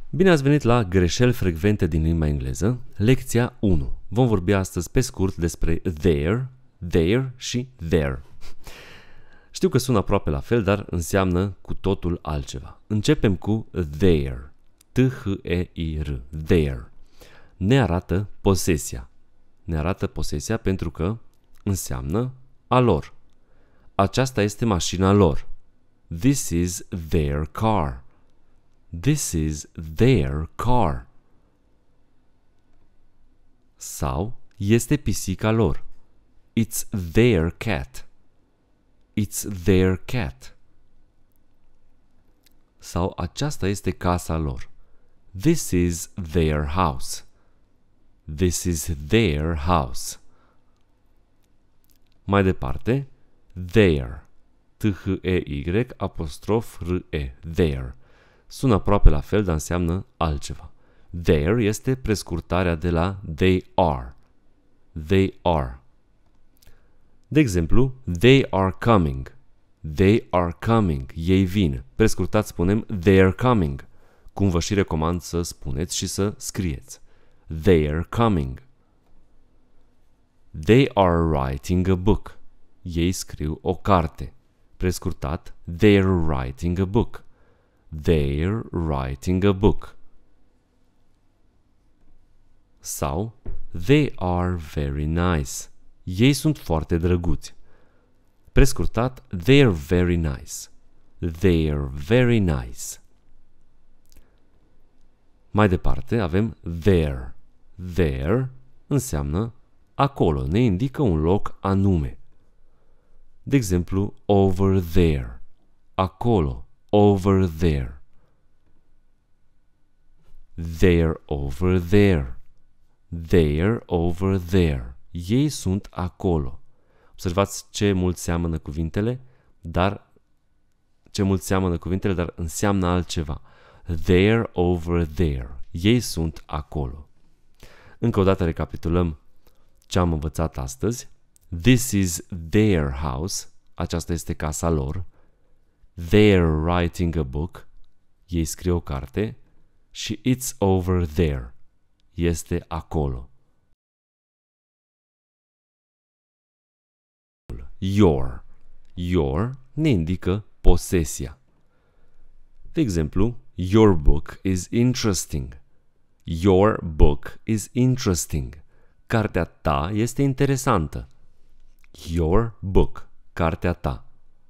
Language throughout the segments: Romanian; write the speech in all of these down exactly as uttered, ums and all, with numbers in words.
Bine ați venit la Greșeli frecvente din limba engleză, lecția unu. Vom vorbi astăzi pe scurt despre there, there și there. Știu că sună aproape la fel, dar înseamnă cu totul altceva. Începem cu there, T H E I R, there. Ne arată posesia. Ne arată posesia pentru că înseamnă a lor. Aceasta este mașina lor. This is their car. This is their car. Sau este pisica lor. It's their cat. It's their cat. Sau aceasta este casa lor. This is their house. This is their house. Mai departe, there. T H E Y apostrof R E. There. Sună aproape la fel, dar înseamnă altceva. There este prescurtarea de la they are. They are. De exemplu, they are coming. They are coming. Ei vin. Prescurtat spunem they are coming. Cum vă și recomand să spuneți și să scrieți. They are coming. They are writing a book. Ei scriu o carte. Prescurtat, they are writing a book. They're writing a book. Sau, they are very nice. Ei sunt foarte drăguți. Prescurtat, they're very nice. They're very nice. Mai departe avem there. There înseamnă acolo, ne indică un loc anume. De exemplu, over there. Acolo. Over there. They're over there. They're over there. Ei sunt acolo. Observați ce mult seamănă cuvintele, dar ce mult seamănă cuvintele, dar înseamnă altceva. They're over there. Ei sunt acolo. Încă o dată recapitulăm ce am învățat astăzi. This is their house. Aceasta este casa lor. They're writing a book. Ei scriu o carte. Și it's over there. Este acolo. Your. Your ne indică posesia. De exemplu, your book is interesting. Your book is interesting. Cartea ta este interesantă. Your book. Cartea ta.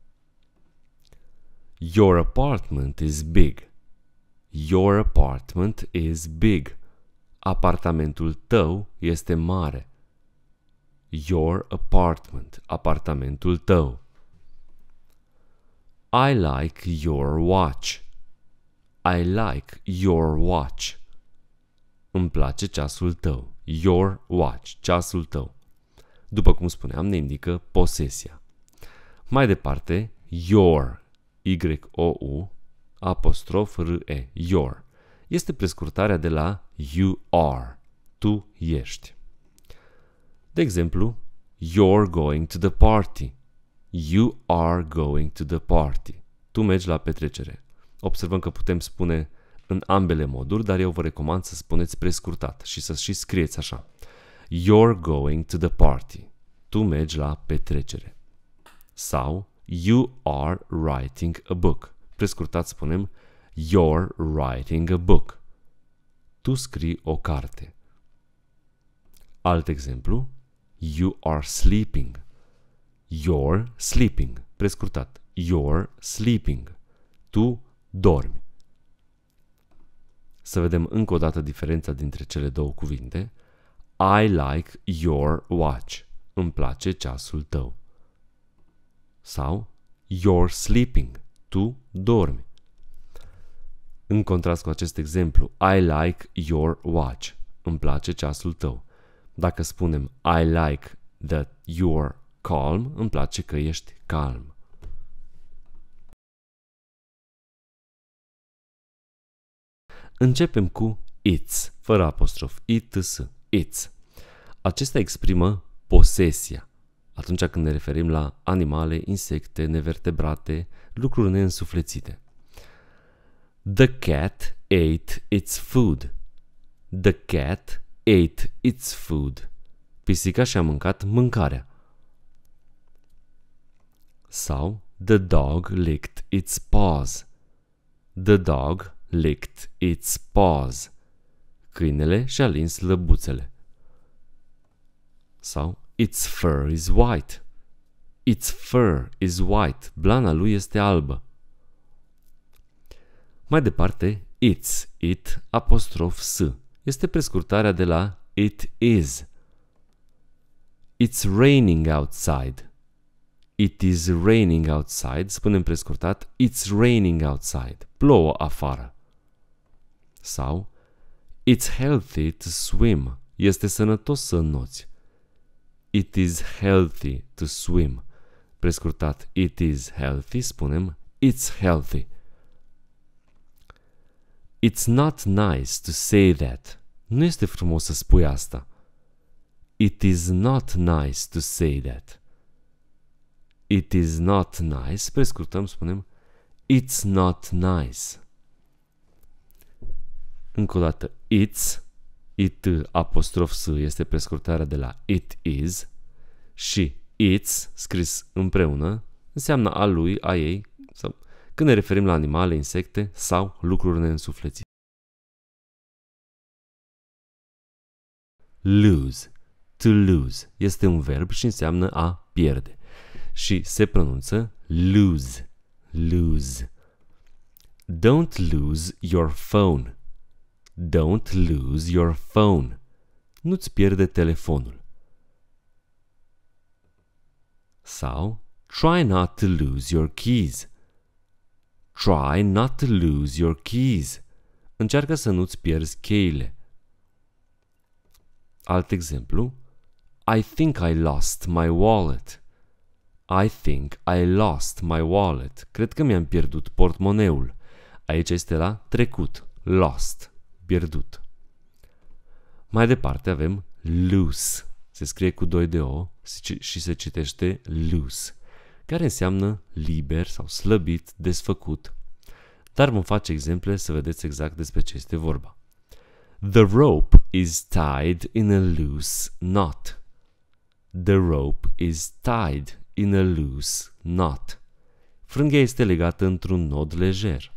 Your apartment is big. Your apartment is big. Apartamentul tău este mare. Your apartment. Apartamentul tău. I like your watch. I like your watch. Îmi place ceasul tău. Your watch. Ceasul tău. După cum spuneam, ne indică posesia. Mai departe, your. Y O U apostrof R E. Your. Este prescurtarea de la you are. Tu ești. De exemplu, you're going to the party. You are going to the party. Tu mergi la petrecere. Observăm că putem spune în ambele moduri, dar eu vă recomand să spuneți prescurtat și să și scrieți așa. You're going to the party. Tu mergi la petrecere. Sau you are writing a book. Prescurtat spunem you're writing a book. Tu scrii o carte. Alt exemplu, you are sleeping. You're sleeping. Prescurtat, you're sleeping. Tu dormi. Să vedem încă o dată diferența dintre cele două cuvinte. I like your watch. Îmi place ceasul tău. Sau you're sleeping. Tu dormi. În contrast cu acest exemplu, I like your watch. Îmi place ceasul tău. Dacă spunem I like that you're calm, îmi place că ești calm. Începem cu it's, fără apostrof, I T S, it's. Acesta exprimă posesia. Atunci când ne referim la animale, insecte, nevertebrate, lucruri neînsuflețite. The cat ate its food. The cat ate its food. Pisica și-a mâncat mâncarea. Sau the dog licked its paws. The dog licked its paws. Câinele și-a lins lăbuțele. Sau its fur is white. Its fur is white. Blana lui este albă. Mai departe, its, it, apostrof s. Este prescurtarea de la it is. It's raining outside. It is raining outside. Spunem prescurtat, it's raining outside. Plouă afară. Sau, it's healthy to swim. Este sănătos să înnoți. It is healthy to swim. Prescurtat, it is healthy. Spunem, it's healthy. It's not nice to say that. Nu este frumos să spui asta. It is not nice to say that. It is not nice. Prescurtăm, spunem, it's not nice. Încă o dată, it's, it apostrof s este prescurtarea de la it is și it's, scris împreună, înseamnă a lui, a ei, sau când ne referim la animale, insecte sau lucruri neînsuflețite. Lose. To lose este un verb și înseamnă a pierde. Și se pronunță lose. Lose. Don't lose your phone. Don't lose your phone. Nu-ți pierde telefonul. Sau try not to lose your keys. Try not to lose your keys. Încearcă să nu-ți pierzi cheile. Alt exemplu. I think I lost my wallet. I think I lost my wallet. Cred că mi-am pierdut portmoneul. Aici este la trecut. Lost. Pierdut. Mai departe avem loose. Se scrie cu doi de O și se citește loose, care înseamnă liber sau slăbit, desfăcut. Dar vom face exemple să vedeți exact despre ce este vorba. The rope is tied in a loose knot. The rope is tied in a loose knot. Frânghia este legată într-un nod lejer.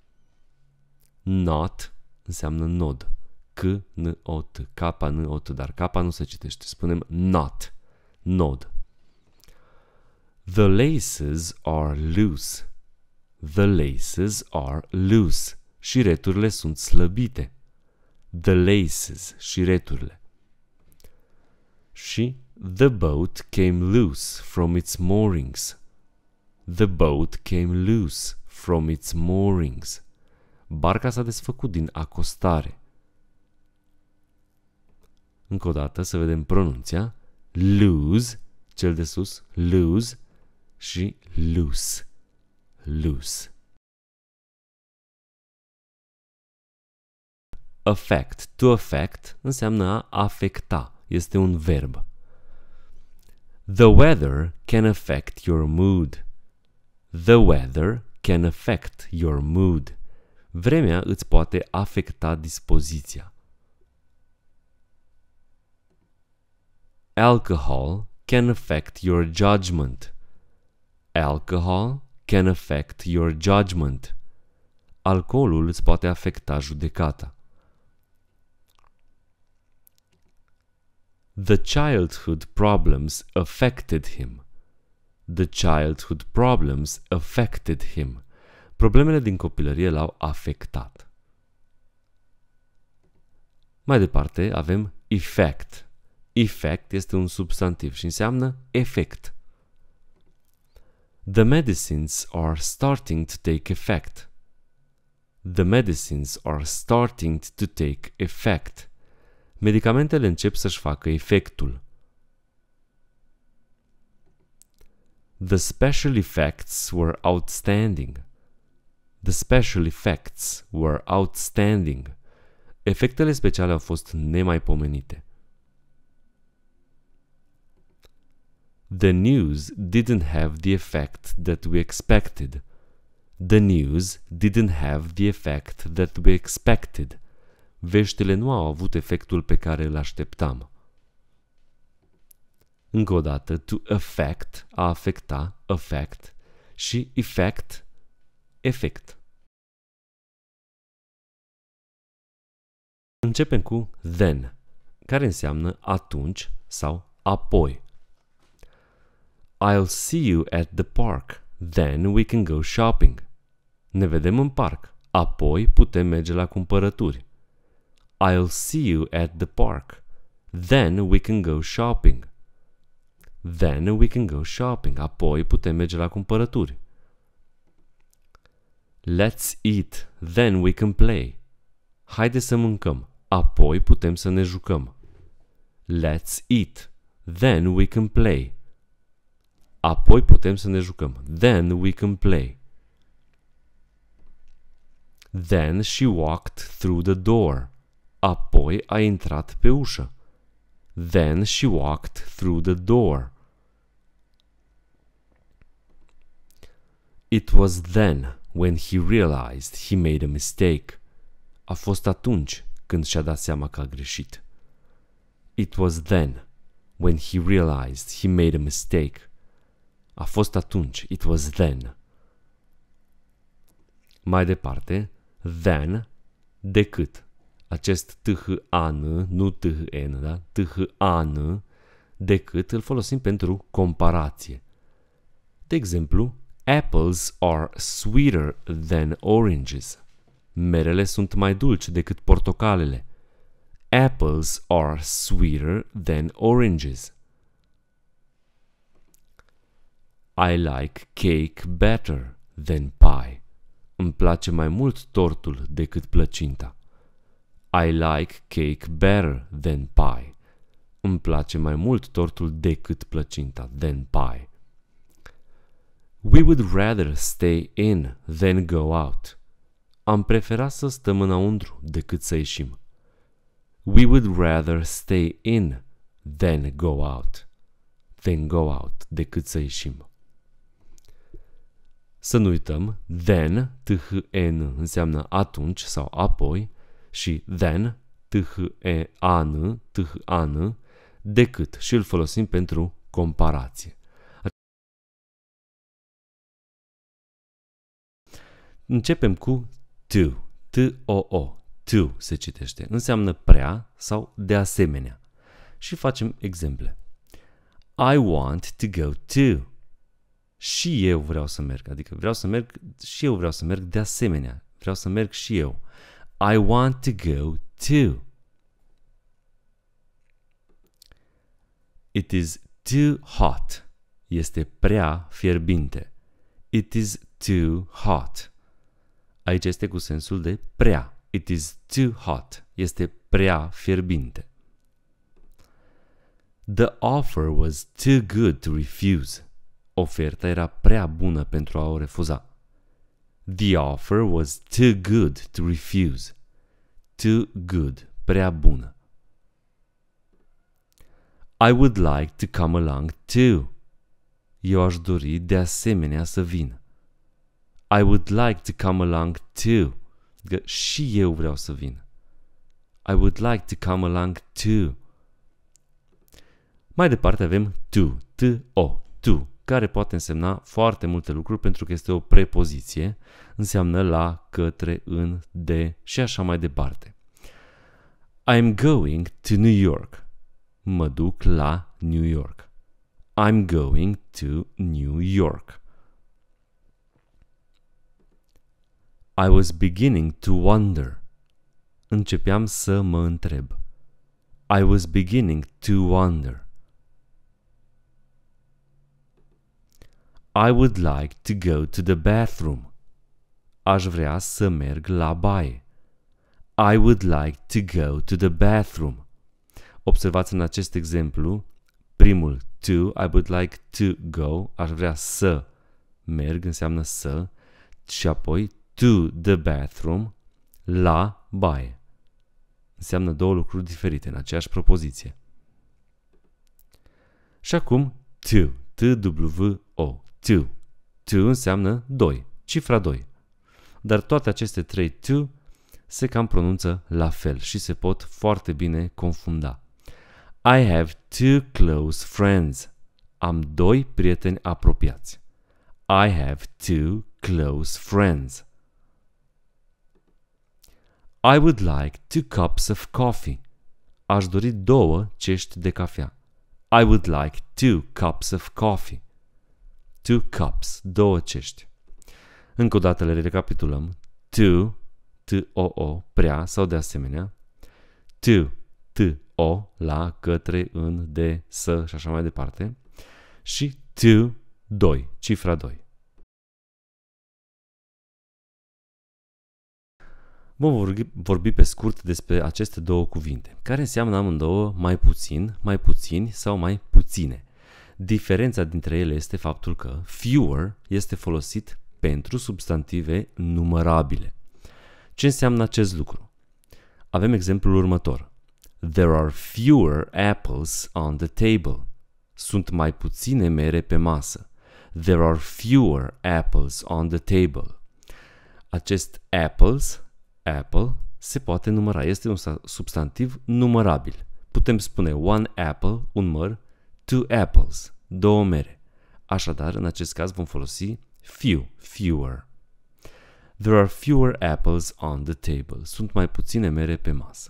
Knot înseamnă nod. C-N-O-T. K-N-O-T. Dar K nu se citește. Spunem knot. Nod. The laces are loose. The laces are loose. Șireturile sunt slăbite. The laces. Șireturile. Și the boat came loose from its moorings. The boat came loose from its moorings. Barca s-a desfăcut din acostare. Încă o dată să vedem pronunția. Lose, cel de sus, lose și loose. Loose. Affect. To affect înseamnă a afecta. Este un verb. The weather can affect your mood. The weather can affect your mood. Vremea îți poate afecta dispoziția. Alcohol can affect your judgment. Alcohol can affect your judgment. Alcoolul îți poate afecta judecata. The childhood problems affected him. The childhood problems affected him. Problemele din copilărie l-au afectat. Mai departe avem effect. Effect este un substantiv și înseamnă efect. The medicines are starting to take effect. The medicines are starting to take effect. Medicamentele încep să-și facă efectul. The special effects were outstanding. The special effects were outstanding. Efectele speciale au fost nemaipomenite. The news didn't have the effect that we expected. The news didn't have the effect that we expected. Veștile nu au avut efectul pe care îl așteptam. Încă o dată, to affect, a afecta, affect, și effect, efect. Începem cu then, care înseamnă atunci sau apoi. I'll see you at the park, then we can go shopping. Ne vedem în parc, apoi putem merge la cumpărături. I'll see you at the park, then we can go shopping. Then we can go shopping, apoi putem merge la cumpărături. Let's eat, then we can play. Haide să mâncăm, apoi putem să ne jucăm. Let's eat, then we can play. Apoi putem să ne jucăm. Then we can play. Then she walked through the door. Apoi a intrat pe ușă. Then she walked through the door. It was then when he realized he made a mistake. A fost atunci când și-a dat seama că a greșit. It was then when he realized he made a mistake. A fost atunci. It was then. Mai departe, then, decât. Acest T-H-A-N, nu T-H-N, da? T-H-A-N, decât, îl folosim pentru comparație. De exemplu, apples are sweeter than oranges. Merele sunt mai dulci decât portocalele. Apples are sweeter than oranges. I like cake better than pie. Îmi place mai mult tortul decât plăcinta. I like cake better than pie. Îmi place mai mult tortul decât plăcinta, than pie. We would rather stay in than go out. Am preferat să stăm înăuntru decât să ieșim. We would rather stay in than go out. Than go out, decât să ieșim. Să nu uităm, then, T-H-N, înseamnă atunci sau apoi, și then, T-H-E-A-N, T-H-A-N, decât, și îl folosim pentru comparație. Începem cu to, T-O-O, to se citește, înseamnă prea sau de asemenea. Și facem exemple. I want to go to. Și eu vreau să merg, adică vreau să merg, și eu vreau să merg de asemenea. Vreau să merg și eu. I want to go to. It is too hot. Este prea fierbinte. It is too hot. Aici este cu sensul de prea. It is too hot. Este prea fierbinte. The offer was too good to refuse. Oferta era prea bună pentru a o refuza. The offer was too good to refuse. Too good, prea bună. I would like to come along too. Eu aș dori de asemenea să vin. I would like to come along too. Că și eu vreau să vin. I would like to come along too. Mai departe avem to, T-O, to, care poate însemna foarte multe lucruri pentru că este o prepoziție, înseamnă la, către, în, de și așa mai departe. I'm going to New York. Mă duc la New York. I'm going to New York. I was beginning to wonder. Începeam să mă întreb. I was beginning to wonder. I would like to go to the bathroom. Aș vrea să merg la baie. I would like to go to the bathroom. Observați în acest exemplu, primul to, I would like to go, aș vrea să merg, înseamnă să, și apoi to the bathroom, la baie. Înseamnă două lucruri diferite în aceeași propoziție. Și acum to, T-W-O, to. To înseamnă doi. cifra doi. Dar toate aceste trei two se cam pronunță la fel și se pot foarte bine confunda. I have two close friends. Am doi prieteni apropiați. I have two close friends. I would like two cups of coffee. Aș dori două cești de cafea. I would like two cups of coffee. Two cups, două cești. Încă o dată le recapitulăm. To, T-O-O, prea sau de asemenea. To, T-O, la, către, în, de, să și așa mai departe. Și to, doi, cifra doi. Vom vorbi, vorbi pe scurt despre aceste două cuvinte, care înseamnă amândouă mai puțin, mai puțini sau mai puține. Diferența dintre ele este faptul că fewer este folosit pentru substantive numărabile. Ce înseamnă acest lucru? Avem exemplul următor. There are fewer apples on the table. Sunt mai puține mere pe masă. There are fewer apples on the table. Acest apples, apple, se poate număra. Este un substantiv numărabil. Putem spune one apple, un măr, two apples, două mere. Așadar, în acest caz vom folosi few, fewer. There are fewer apples on the table. Sunt mai puține mere pe masă.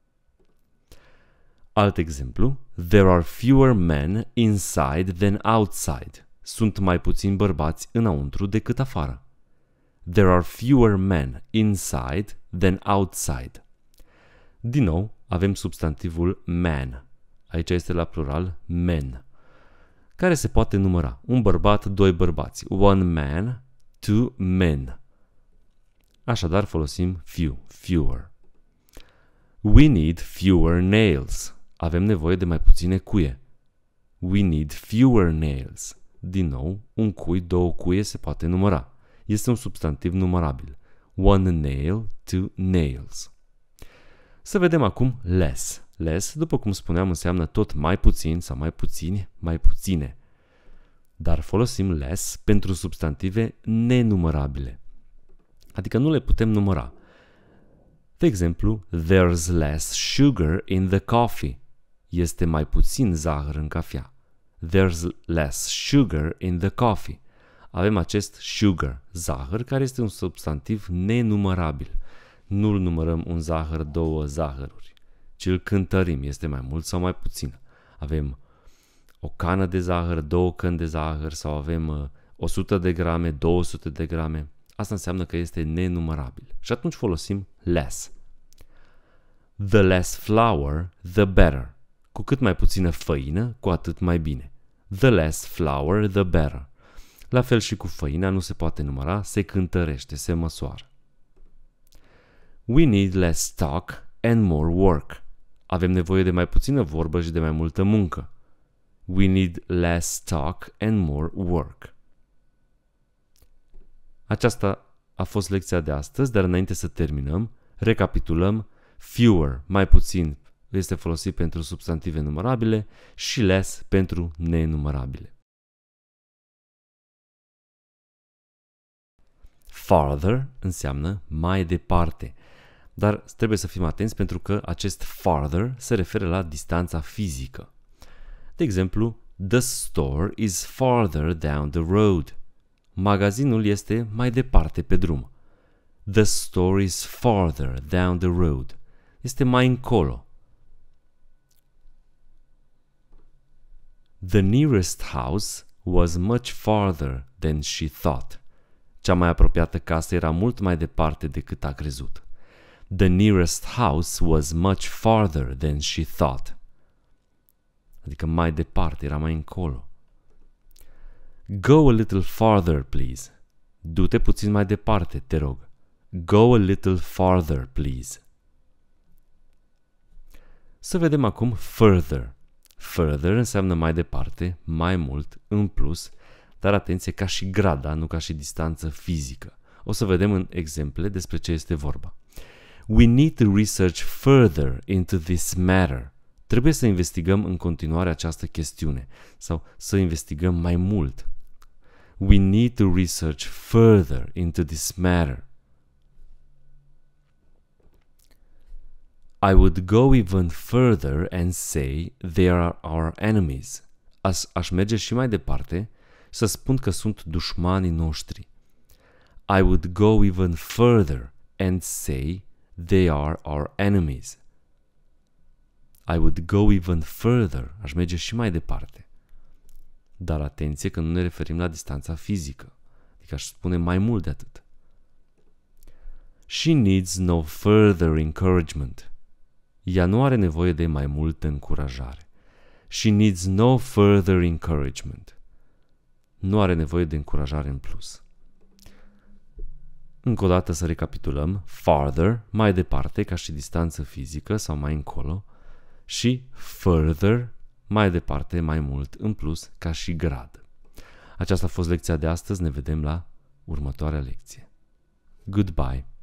Alt exemplu. There are fewer men inside than outside. Sunt mai puțini bărbați înăuntru decât afară. There are fewer men inside than outside. Din nou, avem substantivul man. Aici este la plural men, care se poate număra. Un bărbat, doi bărbați. One man, two men. Așadar folosim few, fewer. We need fewer nails. Avem nevoie de mai puține cuie. We need fewer nails. Din nou, un cui, două cuie se poate număra. Este un substantiv numărabil. One nail, two nails. Să vedem acum less. Less, după cum spuneam, înseamnă tot mai puțin sau mai puțini, mai puține. Dar folosim less pentru substantive nenumărabile. Adică nu le putem număra. De exemplu, there's less sugar in the coffee. Este mai puțin zahăr în cafea. There's less sugar in the coffee. Avem acest sugar, zahăr, care este un substantiv nenumărabil. Nu-l numărăm un zahăr, două zahăruri, ci îl cântărim, este mai mult sau mai puțin. Avem o cană de zahăr, două căni de zahăr sau avem o sută de grame, două sute de grame. Asta înseamnă că este nenumărabil. Și atunci folosim less. The less flour, the better. Cu cât mai puțină făină, cu atât mai bine. The less flour, the better. La fel și cu făina, nu se poate număra, se cântărește, se măsoară. We need less talk and more work. Avem nevoie de mai puțină vorbă și de mai multă muncă. We need less talk and more work. Aceasta a fost lecția de astăzi, dar înainte să terminăm, recapitulăm. Fewer, mai puțin, este folosit pentru substantive numărabile și less pentru nenumărabile. Farther înseamnă mai departe, dar trebuie să fim atenți pentru că acest farther se referă la distanța fizică. De exemplu, the store is farther down the road. Magazinul este mai departe pe drum. The store is farther down the road. Este mai încolo. The nearest house was much farther than she thought. Cea mai apropiată casă era mult mai departe decât a crezut. The nearest house was much farther than she thought. Adică mai departe, era mai încolo. Go a little farther, please. Du-te puțin mai departe, te rog. Go a little farther, please. Să vedem acum further. Further înseamnă mai departe, mai mult, în plus, dar atenție, ca și grada, nu ca și distanță fizică. O să vedem în exemple despre ce este vorba. We need to research further into this matter. Trebuie să investigăm în continuare această chestiune sau să investigăm mai mult. We need to research further into this matter. I would go even further and say they are our enemies. Aș, aș merge și mai departe să spun că sunt dușmanii noștri. I would go even further and say they are our enemies. I would go even further. Aș merge și mai departe. Dar atenție că nu ne referim la distanța fizică. Adică aș spune mai mult de atât. She needs no further encouragement. Ea nu are nevoie de mai multă încurajare. She needs no further encouragement. Nu are nevoie de încurajare în plus. Încă o dată să recapitulăm. Farther, mai departe, ca și distanță fizică sau mai încolo. Și further, mai departe, mai mult, în plus, ca și grad. Aceasta a fost lecția de astăzi. Ne vedem la următoarea lecție. Goodbye!